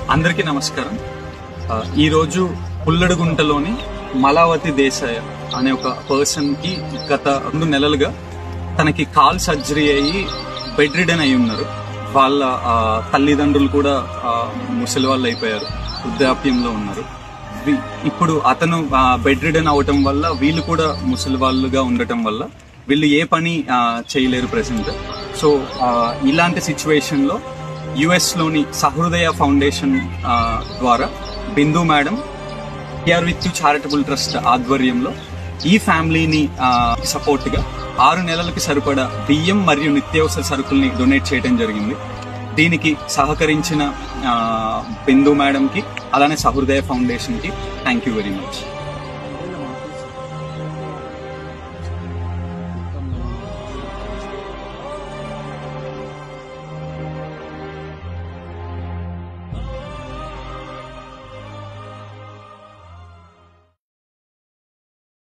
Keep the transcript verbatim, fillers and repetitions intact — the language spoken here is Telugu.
అందరికీ నమస్కారం. ఈరోజు పుల్లడుగుంటలోని మలావతి దేశాయ్ అనే ఒక పర్సన్ కి గత రెండు నెలలుగా తనకి కాల్ సర్జరీ అయ్యి బెడ్ రిడన్ అయి ఉన్నారు. వాళ్ళ తల్లిదండ్రులు కూడా ముసలి వాళ్ళు అయిపోయారు, వృద్ధాప్యంలో ఉన్నారు. ఇప్పుడు అతను బెడ్ రిడన్ అవటం వల్ల వీళ్ళు కూడా ముసలి వాళ్ళుగా ఉండటం వల్ల వీళ్ళు ఏ పని చేయలేరు ప్రెసెంట్. సో ఇలాంటి సిచ్యువేషన్ లో యుఎస్ లోని సహృదయ ఫౌండేషన్ ద్వారా Bindu madam care with you charitable trust ఆధ్వర్యంలో ఈ ఫ్యామిలీని సపోర్ట్ గా ఆరు నెలలకి సరిపడా బియ్యం మరియు నిత్యావసర సరుకుల్ని డొనేట్ చేయడం జరిగింది. దీనికి సహకరించిన బిందు మేడం కి అలానే సహృదయ ఫౌండేషన్ కి థ్యాంక్ యూ వెరీ మచ్.